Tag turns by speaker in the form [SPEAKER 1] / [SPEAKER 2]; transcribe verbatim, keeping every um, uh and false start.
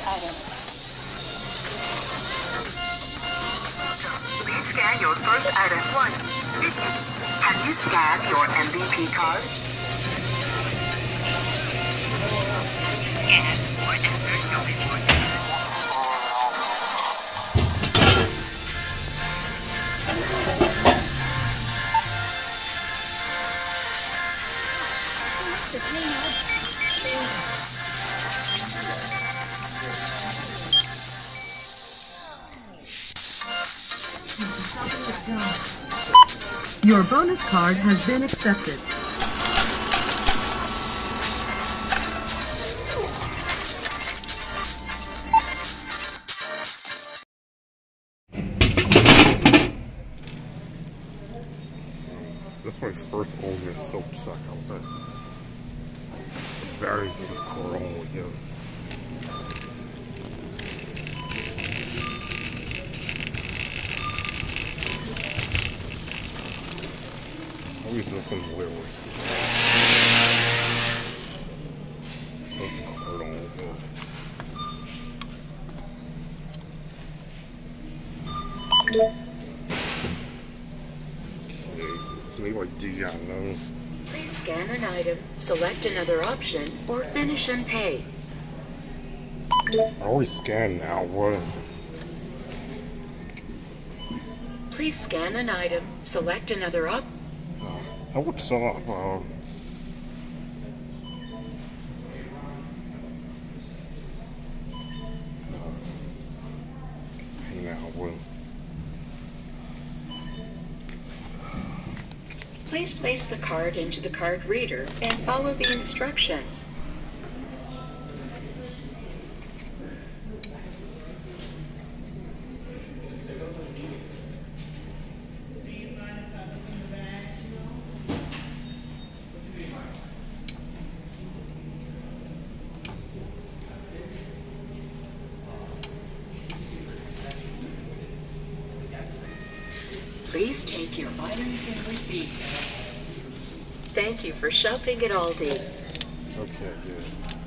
[SPEAKER 1] items.
[SPEAKER 2] Please scan your first item. One. Have you scanned your M V P card? Yes.
[SPEAKER 1] Select the pay
[SPEAKER 3] Your bonus card has been accepted.
[SPEAKER 4] This is my first Oldest Soap Suck out there. The berries are just coral again. At least this one's weird. This is coral again. Made by Dijon.
[SPEAKER 2] Please scan an item, select another option, or finish and pay.
[SPEAKER 4] I always scan now, what?
[SPEAKER 2] Please scan an item, select another op.
[SPEAKER 4] Uh, what's up? Uh, hey now, what?
[SPEAKER 2] Please place the card into the card reader and follow the instructions. Please take your items and receipt. Thank you for shopping at Aldi.
[SPEAKER 4] Okay, good.